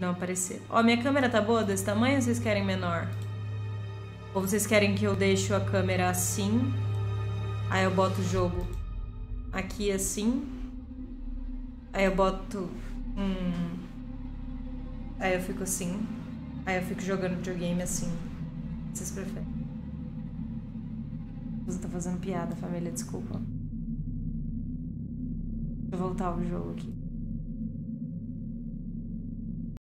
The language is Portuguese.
Não aparecer. Ó, minha câmera tá boa desse tamanho ou vocês querem menor? Ou vocês querem que eu deixe a câmera assim? Aí eu boto o jogo aqui assim. Aí eu boto... Aí eu fico assim. Aí eu fico jogando videogame assim. O que vocês preferem? Você tá fazendo piada, família, desculpa. Deixa eu voltar o jogo aqui.